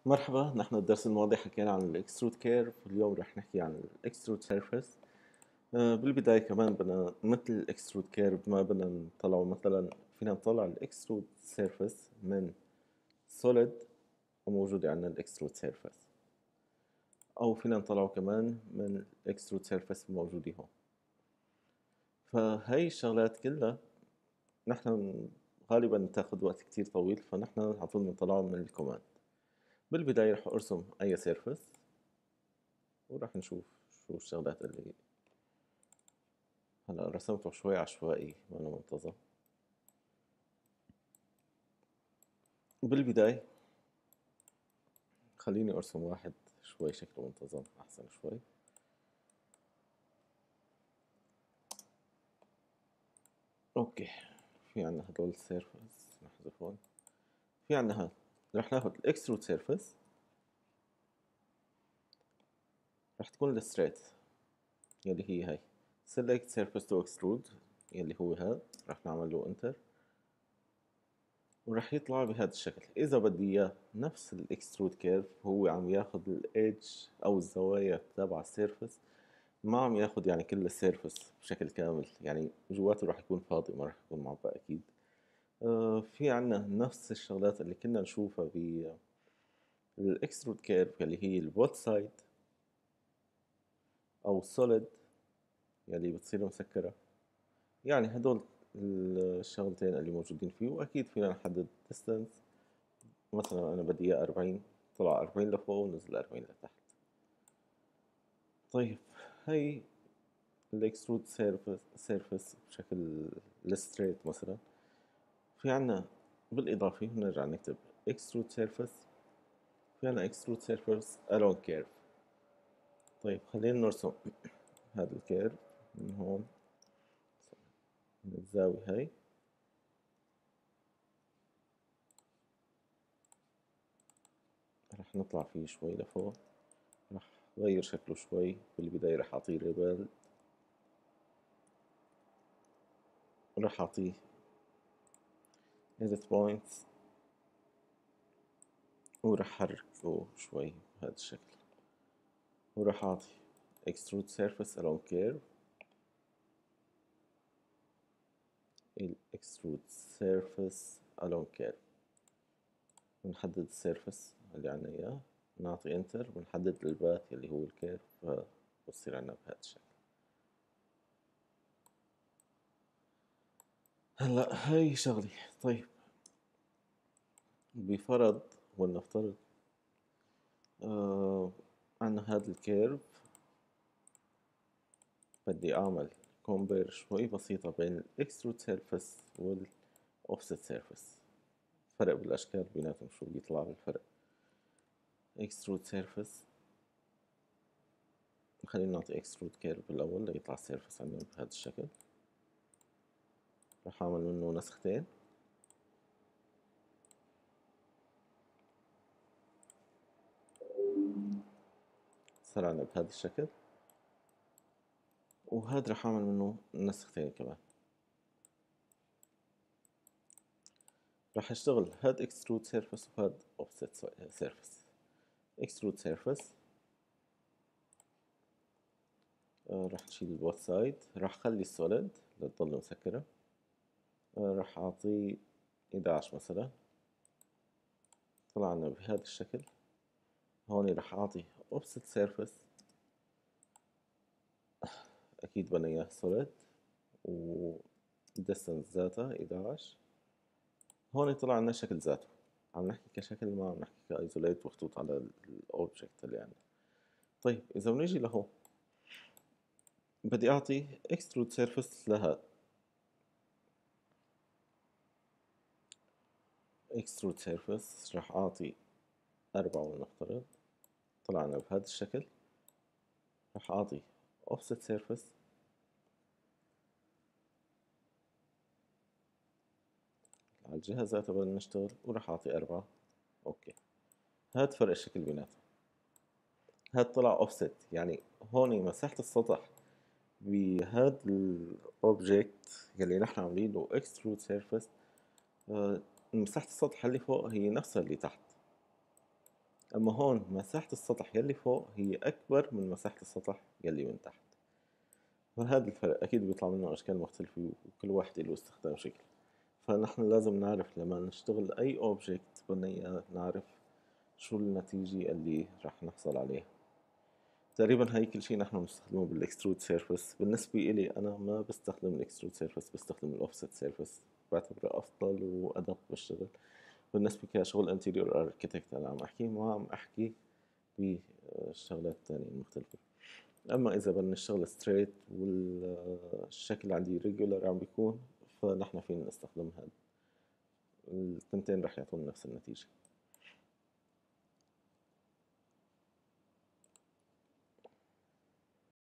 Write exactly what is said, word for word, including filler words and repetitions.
مرحبا، نحن الدرس الماضي حكينا عن الاكسترود كيرف، واليوم رح نحكي عن الاكسترود سيرفيس. بالبداية كمان بدنا مثل الاكسترود كيرف ما بدنا نطلعه، مثلا فينا نطلع الاكسترود سيرفيس من سوليد وموجودة عندنا الاكسترود سيرفيس، أو فينا نطلعه كمان من الاكسترود سيرفيس الموجودة هون. فهي الشغلات كلها نحن غالبا تاخد وقت كتير طويل، فنحن على طول بنطلعه من الكوماند. بالبداية رح أرسم أي سيرفيس وراح نشوف شو الشغلات اللي هلا رسمته شوي عشوائي ما أنا منتظم. بالبداية خليني أرسم واحد شوي شكله منتظم أحسن شوي. أوكي، في عنا هدول السيرفس نحذفهم. في عنا هاد رح ناخد الإكسترود سيرفس، رح تكون الستريت يلي هي هاي select surface to extrude يلي هو هاد، رح نعمل له انتر ورح يطلع بهذا الشكل. إذا بدي إياه نفس الإكسترود كيرف، هو عم ياخد الإيدج أو الزوايا تبع السيرفس، ما عم ياخد يعني كل السيرفس بشكل كامل، يعني جواته راح يكون فاضي، ما راح يكون معبأ أكيد. آه في عنا نفس الشغلات اللي كنا نشوفها بالإكسترود كيرف اللي هي البوت سايد أو السوليد يلي بتصير مسكرة. يعني هدول الشغلتين اللي موجودين فيه، وأكيد فينا نحدد distance. مثلا أنا بدي إياه أربعين، طلع أربعين لفوق ونزل أربعين لتحت. طيب هي الاكسترود سيرفس سيرفس بشكل الستريت مثلا. في عنا بالإضافة نرجع نكتب extrude surface، في عنا extrude surface along curve. طيب خلينا نرسم هذا الكيرف من هون، من الزاوية هاي. رح نطلع فيه شوي لفوق، رح غير شكله شوي. بالبداية رح أعطيه ريبل، رح أعطيه edit points ورح حركه شوي بهذا الشكل، ورح أعطي extrude surface along curve ال extrude surface along curve. بنحدد السيرفس اللي عنا إياه، نعطي انتر، بنحدد الباث اللي هو الكيرف، فبصير عنا بهذا الشكل. هلا هاي شغلي. طيب بفرض ولنفترض آه عنا هذا الكيرف، بدي أعمل كومبير شوي بسيطة بين الإكسترود سيرفس والأوفست سيرفس. فرق بالأشكال بيناتهم، شو بيطلع بالفرق. إكسترود سيرفس، خلينا نعطي إكسترود كيرف بالأول ليطلع السيرفس عندنا بهذا الشكل. رح أعمل منه نسختين، صار عنا بهذا الشكل. وهذا رح أعمل منه نسختين كمان. رح أشتغل هاد extrude surface وهاد offset surface. extrude surface آه رح نشيل البوت سايد، رح خلي السوليد لتضل مسكرة. آه رح أعطيه إحدى عشر مثلا، طلع لنا بهذا الشكل. هون رح أعطي offset surface، أكيد بدنا إياه سوليد، و distance ذاتها إحدى عشر. هون طلع لنا شكل ذاته، عم نحكي كشكل، ما عم نحكي كايزوليت مخطوط على الأوبجكت اللي عندنا. طيب إذا بنيجي لهون، بدي أعطي extrude surface لهذا. extrude surface راح أعطي أربعة ولنفترض، طلعنا بهذا الشكل. راح أعطي offset surface، على الجهة ذاتها بدنا نشتغل، وراح أعطي أربعة. أوكي، هاد فرق الشكل بيناتهم. هاد طلع offset، يعني هون مساحة السطح بهاد الأوبجكت يلي نحن عاملين له extrude surface، آه، مساحة السطح اللي فوق هي نفسها اللي تحت. أما هون مساحة السطح يلي فوق هي أكبر من مساحة السطح يلي من تحت، فهذا الفرق أكيد بيطلع منه أشكال مختلفة وكل واحد له استخدام شكل. فنحن لازم نعرف لما نشتغل أي أوبجكت بدنا إياه نعرف شو النتيجة اللي رح نحصل عليها. تقريبا هاي كل شيء نحن بنستخدمه بالاكسترود سيرفيس. بالنسبة إلي أنا ما بستخدم الاكسترود سيرفيس، بستخدم الأوفست سيرفيس، بعتبره أفضل وأدق بالشغل. بالنسبة كشغل انتيريور اركيتكت أنا عم أحكي، ما عم أحكي بالشغلات التانية المختلفة. أما إذا بدنا نشتغل ستريت والشكل عندي ريجولر عم بيكون، فنحن فينا نستخدم هذا، التنتين رح يعطونا نفس النتيجة.